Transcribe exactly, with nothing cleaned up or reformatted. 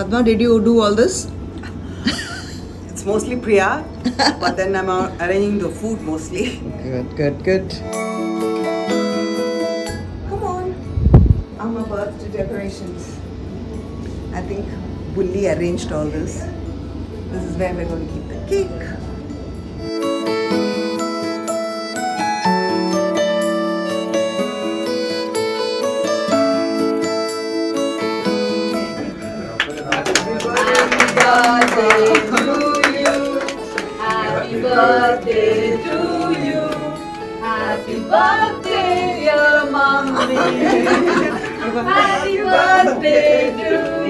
Padma, did you do all this? It's mostly Priya, but then I'm arranging the food mostly. Good, good, good. Come on. AMMA birthday decorations. I think Bully arranged all this. This is where we're going to keep the cake. Happy birthday to you. Happy birthday, dear mommy. Happy birthday to